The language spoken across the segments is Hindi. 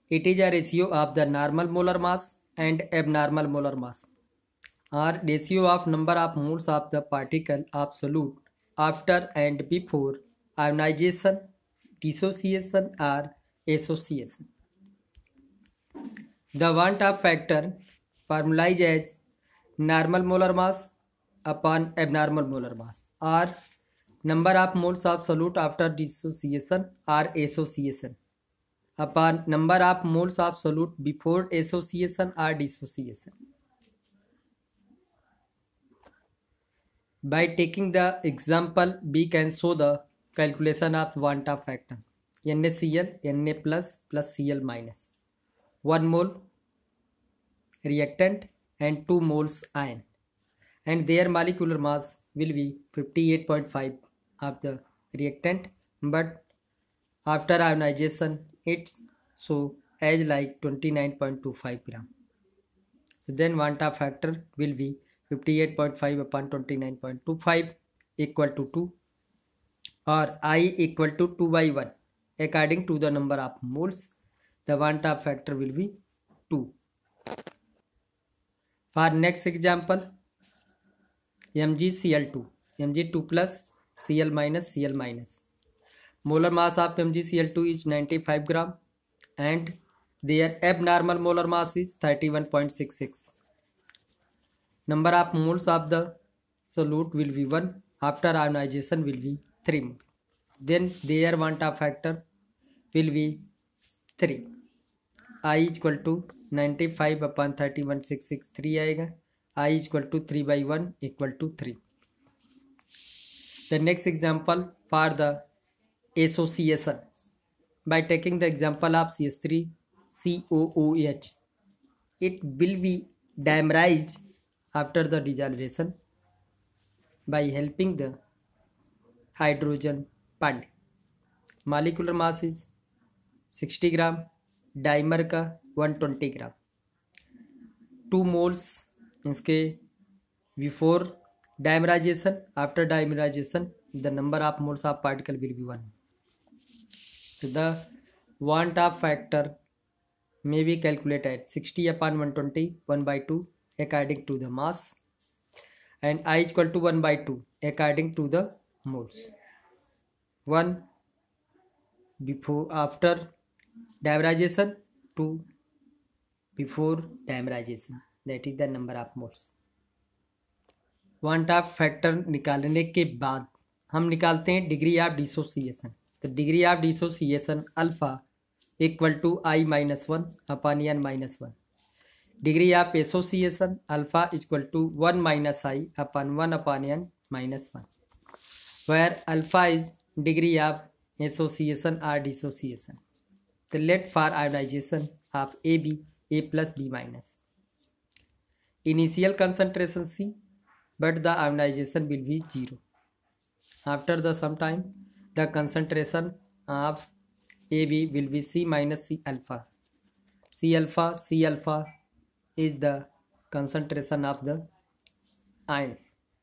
It is a ratio of the normal molar mass and abnormal molar mass, or ratio of number of moles of the particle of solute after and before ionization, dissociation, or association. The Van-Top factor formalized as normal molar mass upon abnormal molar mass, or number of moles of solute after dissociation or association upon number of moles of solute before association or dissociation. By taking the example, we can show the calculation of Van-Top factor NaCl Na plus Cl minus 1 mole reactant and 2 moles ion, and their molecular mass will be 58.5 of the reactant, but after ionization it's so as like 29.25 gram. So then Van-Top factor will be 58.5 upon 29.25 equal to 2, or I equal to 2 by 1. According to the number of moles, the Van-Top factor will be 2. For next example, MgCl2, Mg2 plus Cl minus Cl minus. Molar mass of MgCl2 is 95 gram and their abnormal molar mass is 31.66. Number of moles of the solute will be 1. After ionization will be 3 mole. Then their Van-Top factor will be 3. I equal to 95 upon 31.663 आएगा. I equal to 3 by 1 equal to 3. The next example for the association. By taking the example of CH3 COOH, it will be dimerized after the dissolution by helping the hydrogen bond. Molecular mass is 60 gram, dimer का 120 ग्राम. 2 moles इसके before dimerization, after dimerization the number of moles of particle will be 1. So the Van-Top factor may be calculated 60 upon 120 1 by 2 according to the mass, and I equal to 1 by 2 according to the moles. 1 before after dimerization, 2 before dimerization, that is the number of moles. Van-Top factor निकालने के बाद हम निकालते हैं डिग्री ऑफ डिसोसिएशन. तो degree of dissociation alpha equal to I minus 1 upon n minus 1. Degree of association alpha equal to 1 minus I upon 1 upon n minus 1, where alpha is degree of association or dissociation. The let for ionization of AB, A plus B minus. Initial concentration C, but the ionization will be 0. After the some time, the concentration of AB will be C minus C alpha. C alpha is the concentration of the ions.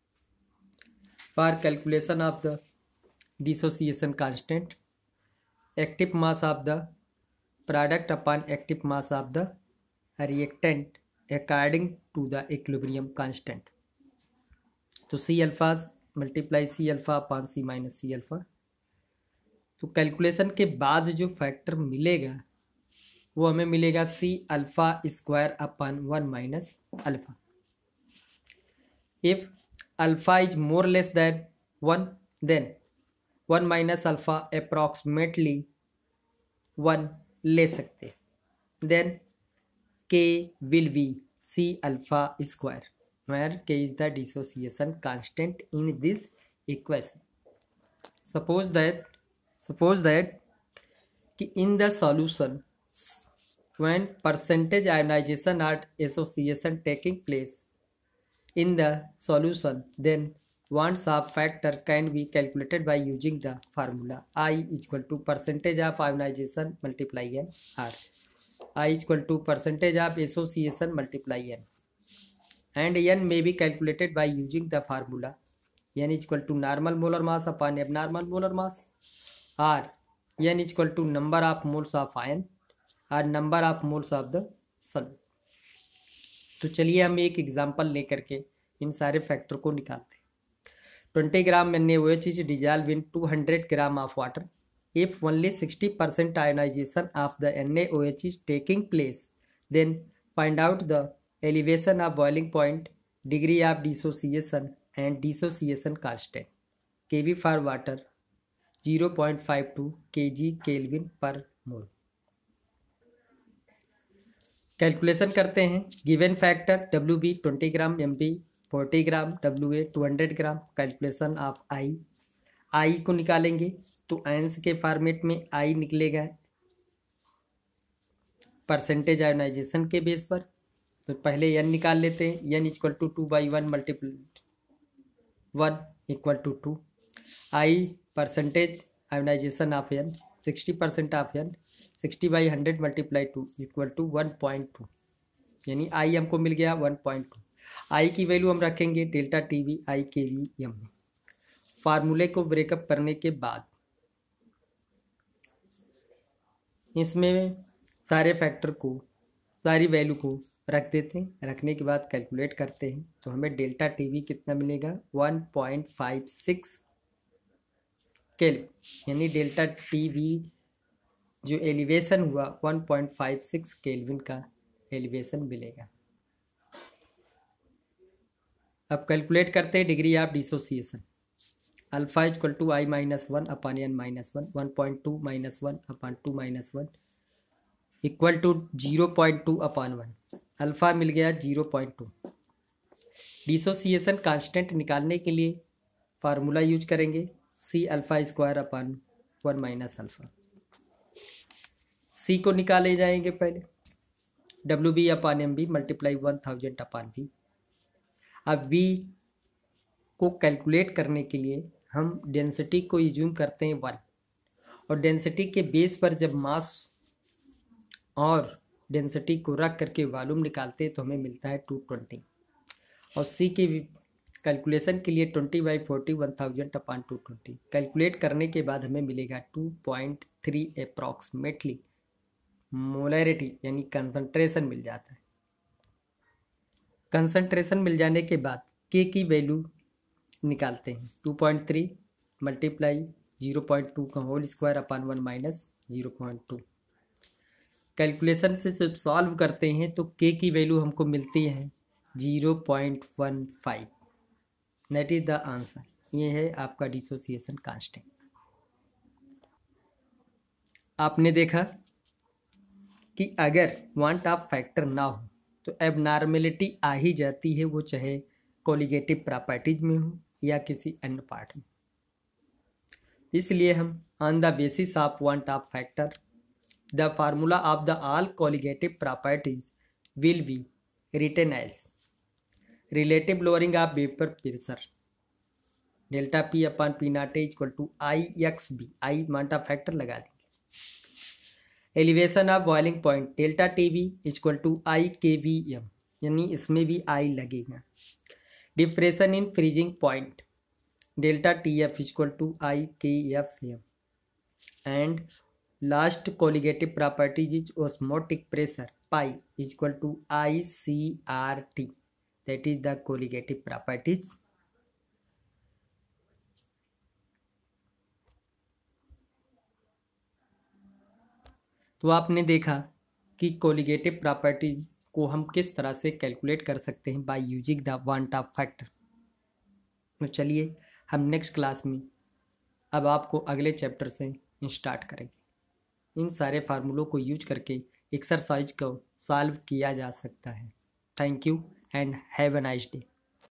For calculation of the dissociation constant, active mass of the product upon active mass of the reactant according to the equilibrium constant. तो C alpha multiply C alpha upon C minus C alpha. तो कैलकुलेशन के बाद जो फैक्टर मिलेगा वो हमें मिलेगा C alpha square upon 1 minus alpha. If alpha is more less than 1, then 1 minus alpha approximately 1 ले सकते. Then K will be C alpha square, where K is the dissociation constant in this equation. Suppose that in the solution, when percentage ionization or association taking place in the solution, then Van-Top factor can be calculated by using the formula I equal to percentage of ionization multiply n, or I equal to percentage of association multiply n, and n may be calculated by using the formula n equal to normal molar mass upon abnormal molar mass, or n equal to number of moles of ion are number of moles of the solute. तो चलिए हम एक एग्जांपल लेकर के इन सारे फैक्टर को निकालते हैं। 20 gram NaOH is dissolved in 200 gram of water. If only 60% ionization of the NaOH is taking place, then find out the elevation of boiling point, degree of dissociation and dissociation constant. Kb for water 0.52 kg Kelvin per mole. Calculation करते हैं। Given factor WB 20 gram, MB 40 gram, WA 200 gram. Calculation of I को निकालेंगे तो आयंस के फॉर्मेट में आई निकलेगा परसेंटेज आयोनाइजेशन के बेस पर। तो पहले n निकाल लेते हैं। n equal to 2/1 multiply 1 equal to 2। I percentage ionisation of n 60% of n 60/100 multiply 2 equal to 1.2, यानी आई हमको मिल गया 1.2। आई की वैल्यू हम रखेंगे डेल्टा टीवी आई KVM में। फार्मूले को ब्रेकअप करने के बाद इसमें सारे फैक्टर को, सारी वैल्यू को रख देते हैं। रखने के बाद कैलकुलेट करते हैं तो हमें डेल्टा टीवी कितना मिलेगा 1.56 केल्विन, यानी डेल्टा टीवी जो एलिवेशन हुआ 1.56 केल्विन का एलिवेशन मिलेगा। अब कैलकुलेट करते हैं degree of dissociation. Alpha equal to I - 1 upon n - 1, 1.2 - 1 upon 2 - 1 equal to 0.2 upon 1। Alpha मिल गया 0.2। डिसोसिएशन कांस्टेंट निकालने के लिए फार्मूला यूज करेंगे C alpha square upon 1 minus alpha. C को निकाले जाएंगे पहले WB upon MB multiply 1000 upon V। अब V को कैलकुलेट करने के लिए हम डेंसिटी को यूज करते हैं 1, और डेंसिटी के बेस पर जब मास और डेंसिटी को रख करके वॉल्यूम निकालते हैं तो हमें मिलता है 220। और C के कैलकुलेशन के लिए 20/40 1000 अपॉन 220 कैलकुलेट करने के बाद हमें मिलेगा 2.3 अप्रॉक्सीमेटली मोलैरिटी, यानी कंसंट्रेशन मिल जाता है। कंसंट्रेशन मिल जाने के बाद K की वैल्यू निकालते हैं। 2.3 मल्टीप्लाई 0.2 का whole square upon 1 minus 0.2। Calculation से जब सॉल्व करते हैं तो K की वैल्यू हमको मिलती है 0.15। That is the answer. ये है आपका डिसोसिएशन कांस्टेंट। आपने देखा कि अगर वांट ऑफ फैक्टर ना हो तो एबनॉर्मेलिटी आ ही जाती है, वो चाहे कोलिगेटिव प्रॉपर्टीज में हो या किसी अन्य पार्ट में। इसलिए हम on the basis of van't Hoff factor the formula of the all colligative properties will be written as relative lowering of vapour pressure delta P upon P naught equal to IXB। I van't Hoff factor लगा देंगे। Elevation of boiling point delta TB equal to IKVM, यानी इसमें भी I लगेगा। Depression in freezing point delta TF equal to IKFM। And last colligative properties is osmotic pressure pi equal to ICRT। That is the colligative properties. तो आपने देखा कि कोलिगेटिव प्रॉपर्टीज को हम किस तरह से कैलकुलेट कर सकते हैं by using the van't Hoff factor. तो चलिए हम नेक्स्ट क्लास में अब आपको अगले चैप्टर से स्टार्ट करेंगे। इन सारे फार्मूलों को यूज करके एक्सरसाइज को सॉल्व किया जा सकता है। Thank you and have a nice day.